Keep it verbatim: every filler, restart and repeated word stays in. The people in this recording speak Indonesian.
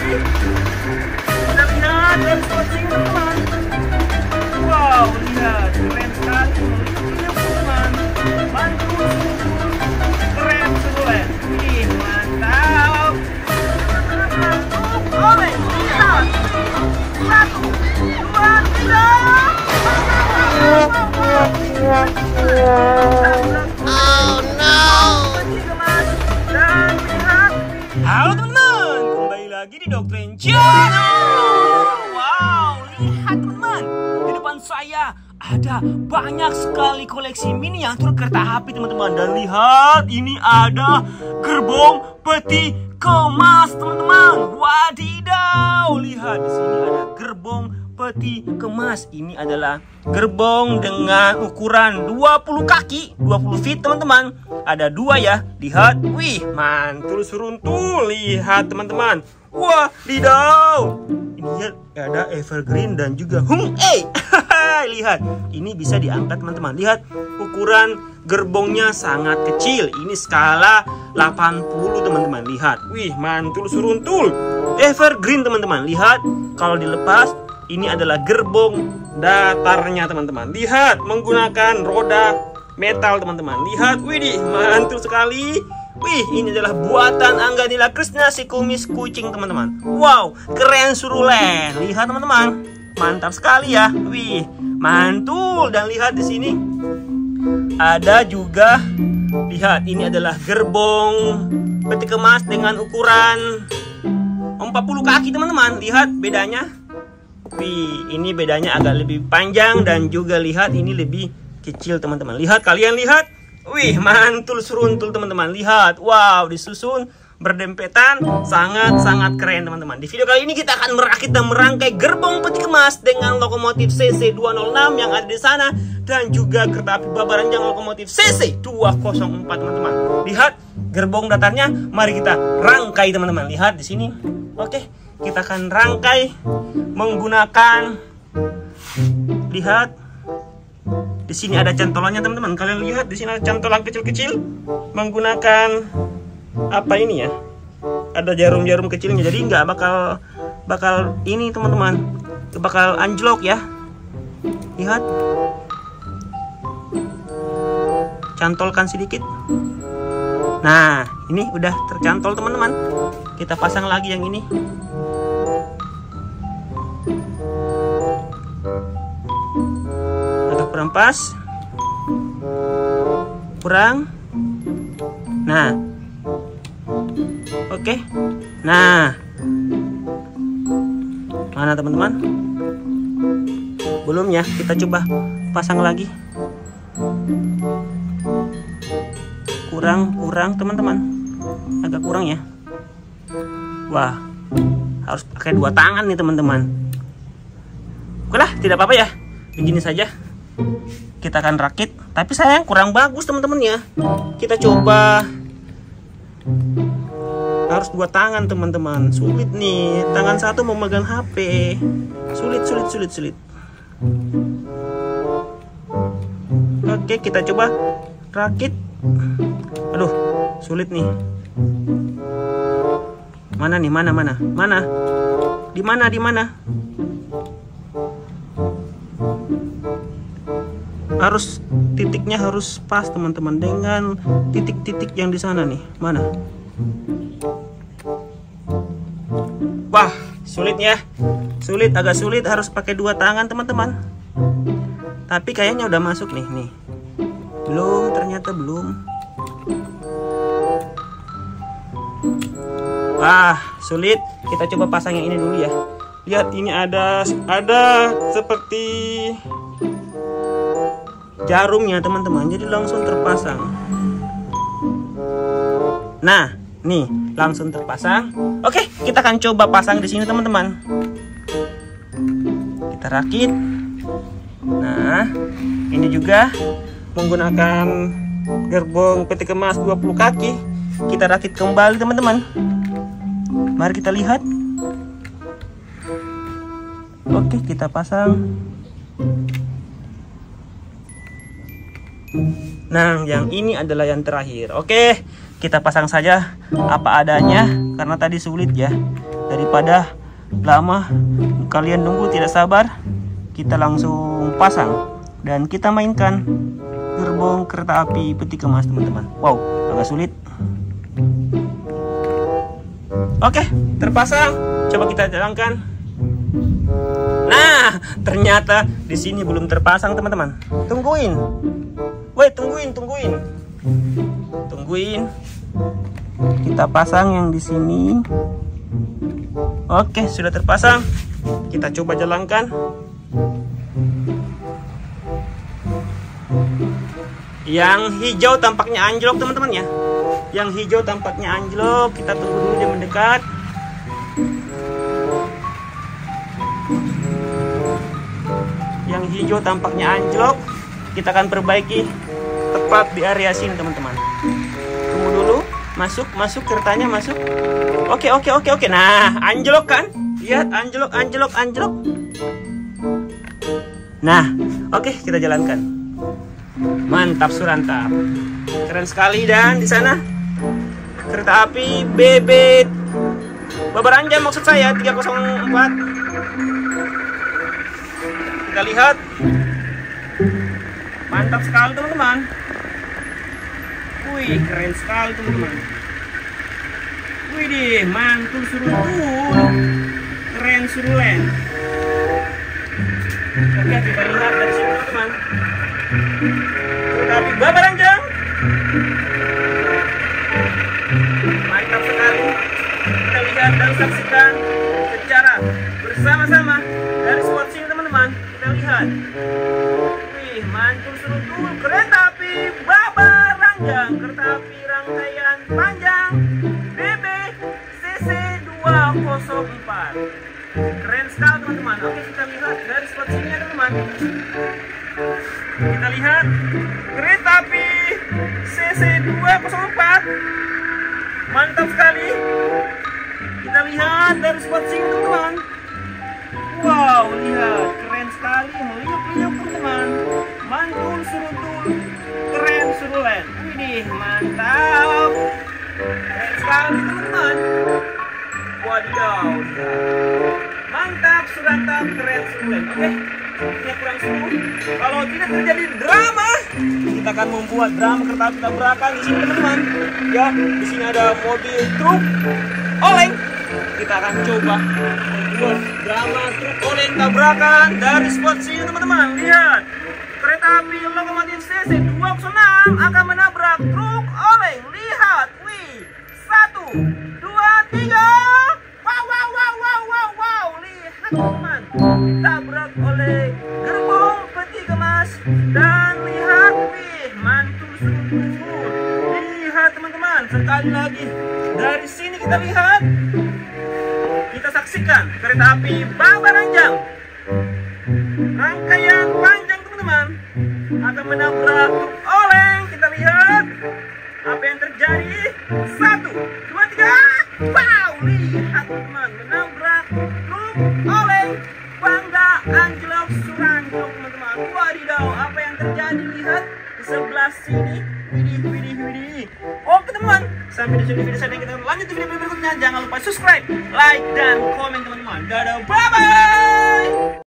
Kita lihat dan switching teman. Wow, lihat keren sekali ini teman. Mantul, keren sekali. Ih, mantap. Oleh, lihat. Satu, dua, tiga. Oh no. Halo teman-teman, kembali lagi di Doktrin Channel. Wow, lihat teman-teman, di depan saya ada banyak sekali koleksi miniatur kereta api teman-teman. Dan lihat, ini ada gerbong peti kemas teman-teman. Wadidaw, lihat di sini ada gerbong peti kemas. Ini adalah gerbong dengan ukuran dua puluh kaki, dua puluh feet teman-teman. Ada dua ya, lihat. Wih, mantul seruntul. Lihat teman-teman. Wah, lidaw. Ini lihat, ada evergreen dan juga hung eh. Lihat, ini bisa diangkat teman-teman. Lihat, ukuran gerbongnya sangat kecil. Ini skala delapan puluh teman-teman. Lihat, wih, mantul seruntul. Evergreen teman-teman. Lihat, kalau dilepas, ini adalah gerbong datarnya teman-teman. Lihat, menggunakan roda metal teman-teman. Lihat, widih, mantul sekali. Wih, ini adalah buatan Angganila Krishna si kumis kucing teman-teman. Wow, keren surulen. Lihat teman-teman, mantap sekali ya. Wih, mantul. Dan lihat di sini ada juga, lihat, ini adalah gerbong peti kemas dengan ukuran empat puluh kaki teman-teman. Lihat bedanya. Wih, ini bedanya agak lebih panjang dan juga lihat ini lebih kecil teman-teman. Lihat, kalian lihat. Wih, mantul seruntul teman-teman. Lihat, wow, disusun berdempetan, sangat-sangat keren teman-teman. Di video kali ini kita akan merakit dan merangkai gerbong peti kemas dengan lokomotif C C dua nol enam yang ada di sana dan juga kereta api Babaranjang lokomotif C C dua nol empat teman-teman. Lihat gerbong datarnya, mari kita rangkai teman-teman. Lihat di sini. Oke, kita akan rangkai menggunakan, lihat, di sini ada cantolannya teman-teman. Kalian lihat di sini ada cantolan kecil-kecil menggunakan apa ini ya? Ada jarum-jarum kecilnya, jadi nggak bakal bakal ini teman-teman, bakal anjlok ya. Lihat, cantolkan sedikit. Nah, ini udah tercantol teman-teman. Kita pasang lagi yang ini. Agak kurang pas. Kurang. Nah. Oke. Nah. Mana teman-teman? Belum ya, kita coba pasang lagi. Kurang, kurang teman-teman. Agak kurang ya. Wah, harus pakai dua tangan nih teman-teman. Oke lah, tidak apa-apa ya. Begini saja. Kita akan rakit. Tapi sayang kurang bagus teman-teman ya. Kita coba. Harus dua tangan teman-teman. Sulit nih. Tangan satu memegang H P. Sulit, sulit, sulit, sulit. Oke, kita coba rakit. Aduh, sulit nih. Mana nih? Mana mana? Mana? Di mana? Di mana? Harus titiknya harus pas teman-teman dengan titik-titik yang di sana nih. Mana? Wah, sulit ya. Sulit, agak sulit, harus pakai dua tangan teman-teman. Tapi kayaknya udah masuk nih, nih. Belum, ternyata belum. Wah, sulit. Kita coba pasang yang ini dulu ya. Lihat, ini ada ada seperti jarumnya teman-teman. Jadi langsung terpasang. Nah, nih langsung terpasang. Oke, kita akan coba pasang di sini teman-teman. Kita rakit. Nah, ini juga menggunakan gerbong peti kemas dua puluh kaki. Kita rakit kembali teman-teman. Mari kita lihat. Oke, kita pasang. Nah, yang ini adalah yang terakhir. Oke, kita pasang saja apa adanya karena tadi sulit ya. Daripada lama kalian nunggu tidak sabar, kita langsung pasang dan kita mainkan gerbong kereta api peti kemas teman-teman. Wow, agak sulit. Oke, terpasang. Coba kita jalankan. Nah, ternyata di sini belum terpasang teman-teman. Tungguin. Woi, tungguin, tungguin. Tungguin. Kita pasang yang di sini. Oke, sudah terpasang. Kita coba jalankan. Yang hijau tampaknya anjlok teman-teman ya. Yang hijau tampaknya anjlok. Kita tunggu dulu dia mendekat. Yang hijau tampaknya anjlok. Kita akan perbaiki tepat di area sini teman-teman. Tunggu dulu. Masuk, masuk keretanya masuk. Oke, oke, oke, oke. Nah, anjlok kan? Lihat, anjlok, anjlok, anjlok. Nah, oke, kita jalankan. Mantap surantap. Keren sekali. Dan di sana kereta api B B Babaranjang maksud saya tiga nol empat. Kita lihat. Mantap sekali teman-teman. Wih, keren sekali teman-teman. Wih deh, mantul suruntul. Keren surulen. Oke, kita lihat dari sini teman-teman. Kereta api Babaranjang. Mantap sekali. Kita lihat dan saksikan secara bersama-sama dari spot sini teman-teman. Kita lihat. Wih, mantul suruntul kereta api Babaranjang. Kereta api rangkaian panjang B B C C dua nol empat. Keren sekali teman-teman. Oke, kita lihat dari spot sini ya teman-teman. Kita lihat kereta api C C dua nol empat. Mantap sekali. Kita lihat dari spot sini teman-teman. Wow, lihat keren sekali, meliuk-liuk teman-teman. Mantul suruntul, keren surulen. Widih, mantap. Keren sekali teman-teman. Wadidaw, mantap surantap, keren surulen. Oke, ini kurang suruh. Kalau tidak terjadi drama, kita akan membuat drama kereta api tabrakan di sini teman-teman. Ya, di sini ada mobil truk oleng. Kita akan coba membuat drama truk oleng tabrakan dari spot sini teman-teman. Lihat, kereta api lokomotif C C dua nol enam akan menabrak truk oleng. Lihat, wih, satu, dua, tiga. Wow, wow, wow, wow, wow, wow. Lihat teman-teman, ditabrak oleh gerbong peti kemas. Dan lihat, wih, mantul suruntul. Lihat teman-teman, sekali lagi dari sini kita lihat. Kita saksikan kereta api Babaranjang rangkaian panjang teman-teman akan menabrak truk oleng. Kita lihat apa yang terjadi. Satu, dua, tiga. Wow, lihat teman-teman, menabrak truk oleng. Bangga anjlok suranjlok teman-teman. Wadidaw, apa yang terjadi. Lihat di sebelah sini. Widih, widih, widih. Oke teman-teman, sampai di sini video saya. Kita lanjut di video berikutnya. Jangan lupa subscribe, like, dan komen teman-teman. Dadah, bye bye.